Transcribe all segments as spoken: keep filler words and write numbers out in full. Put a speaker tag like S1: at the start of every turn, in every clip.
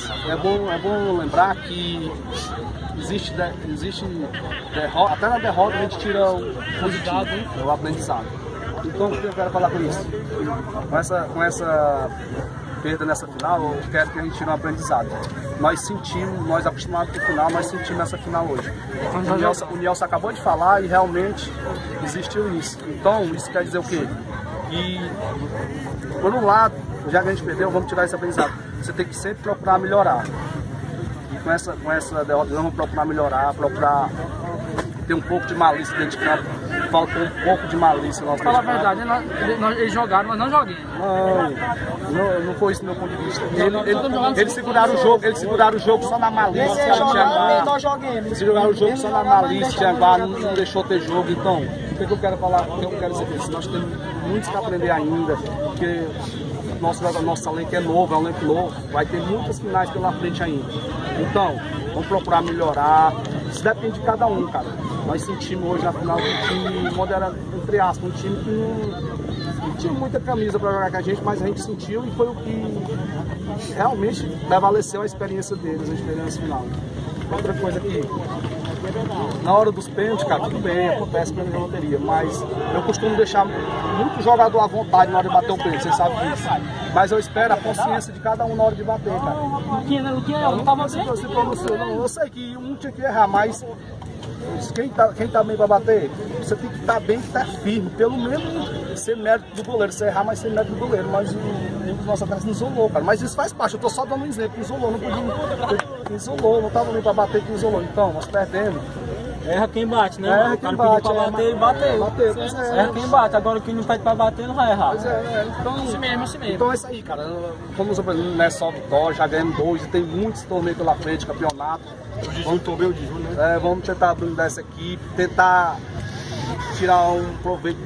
S1: é bom, é bom lembrar que existe, de, existe derrota, até na derrota a gente tira o positivo, o aprendizado. Então, o que eu quero falar com isso? Com essa, com essa perda nessa final, eu quero que a gente tire um aprendizado. Nós sentimos, nós acostumados com o final, nós sentimos essa final hoje. O Nelson, o Nelson acabou de falar e realmente existiu isso. Então, isso quer dizer o quê? Que, por um lado, já que a gente perdeu, vamos tirar esse aprendizado. Você tem que sempre procurar melhorar. E com essa, com essa derrota, vamos procurar melhorar, procurar ter um pouco de malícia dentro de campo. Faltou um pouco de malícia.
S2: Fala a verdade, nós, nós, eles jogaram, mas não joguemos.
S1: Não, não, não foi isso do meu ponto de vista. Ele, ele, eles seguraram o jogo, eles seguraram o jogo só na malícia.
S3: Nós joguemos.
S1: Eles seguraram o jogo só na malícia, Tianguá não, não deixou ter jogo. Então, o que eu quero falar, o que eu quero dizer é isso. Nós temos muito que aprender ainda, porque nosso, nosso elenco é novo, é um elenco novo, vai ter muitas finais pela frente ainda. Então, vamos procurar melhorar. Isso depende de cada um, cara. Nós sentimos hoje na final um time moderado, entre aspas, um time que não, não tinha muita camisa para jogar com a gente, mas a gente sentiu e foi o que realmente prevaleceu a experiência deles, a experiência final. Outra coisa aqui, na hora dos pênaltis, cara, tudo bem, acontece pela minha loteria, mas eu costumo deixar muito jogador à vontade na hora de bater o pênalti, vocês sabem disso. Mas eu espero a consciência de cada um na hora de bater, cara.
S2: O que não, o que não tava bem?
S1: Eu, eu sei que um tinha que errar, mas quem tá, quem tá bem pra bater, você tem que estar tá bem, estar tá firme, pelo menos ser mérito do goleiro, você errar, mas ser mérito do goleiro, mas o, o nosso atleta não isolou, cara, mas isso faz parte, eu tô só dando um exemplo, isolou, não podia, isolou, não tava bem pra bater, que isolou, então, nós perdemos.
S3: Erra quem bate, né?
S1: Erra quem bate,
S3: pra bater, ele bateu.
S1: bateu pois é.
S3: Erra quem bate, agora quem não pede pra bater não vai errar.
S1: Pois é, é. Então,
S2: assim mesmo, assim mesmo.
S1: Então é isso aí, cara, como não é só vitória, já ganhamos dois, e tem muitos torneios pela frente, campeonato. Vamos tomar o de junho, né? É, vamos tentar blindar essa equipe, tentar tirar um proveito,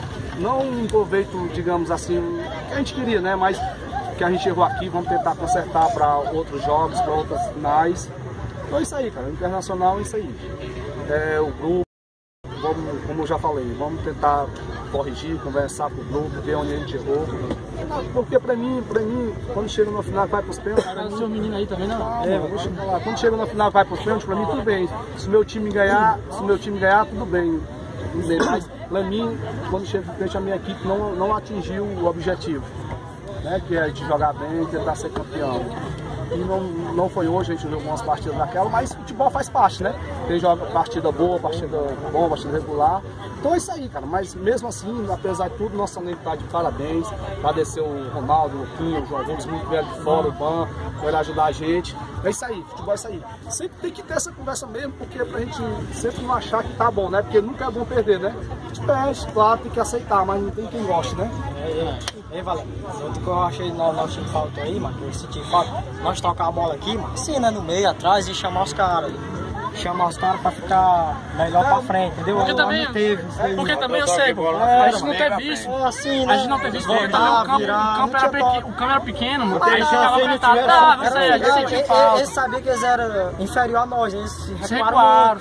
S1: não um proveito, digamos assim, que a gente queria, né? Mas que a gente chegou aqui, vamos tentar consertar para outros jogos, para outras finais. Então é isso aí, cara, o internacional é isso aí. É, o grupo, vamos, como eu já falei, vamos tentar corrigir, conversar com o grupo, ver onde a gente errou. Porque pra mim, pra mim, quando chega no final vai pros pênaltis.
S2: Cara, o seu menino aí também não.
S1: É, vou chegar lá. Quando chega no final vai pros pênaltis, pra mim tudo bem. Se o meu time ganhar, se o meu time ganhar, tudo bem. Tudo bem. Mas pra mim, quando chega no frente, a minha equipe não, não atingiu o objetivo. Né? Que é a gente jogar bem e tentar ser campeão. E não, não foi hoje, a gente jogou umas partidas daquela, mas futebol faz parte, né? Tem joga partida boa, partida boa, partida regular. Então é isso aí, cara. Mas mesmo assim, apesar de tudo, nosso elenco tá de parabéns. Agradecer o Ronaldo, o Luquinho, o João Gomes, muito velho de fora, o Ban, vai ajudar a gente. É isso aí, futebol é isso aí. Sempre tem que ter essa conversa mesmo, porque pra gente sempre não achar que tá bom, né? Porque nunca é bom perder, né? A gente perde, claro, tem que aceitar, mas não tem quem goste, né?
S3: Ei, Valério, o que eu achei no nosso time faltou aí, mano, que eu senti falta, nós tocar a bola aqui, mano, assim, né, no meio, atrás e chamar os caras. Chamar os caras pra ficar melhor pra frente, entendeu?
S2: Porque também,
S3: não teve,
S2: porque também eu sei, pô, a gente não teve isso,
S3: assim,
S2: a gente não teve isso, porque também o campo, o campo era pequeno, o campo era pequeno, mano, a gente ficava apertado, ah, você, a gente sentiu falta.
S3: Eles sabiam que eles eram inferior a nós, eles se
S2: recuaram.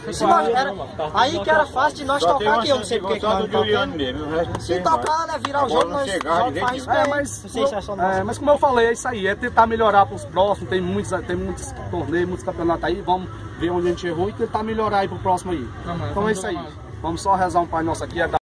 S3: Aí que era fácil de nós tocar aqui, eu não sei porque que nós não tocamos. Se tocar, né, virar o jogo, nós faz bem, mas não sei se é só nós.
S1: Mas como eu falei, é isso aí, é tentar melhorar pros próximos, tem muitos, tem muitos torneios, muitos campeonatos aí, vamos ver onde a gente errou e tentar melhorar aí pro próximo aí. Então é isso aí. Vamos só rezar um Pai Nosso aqui.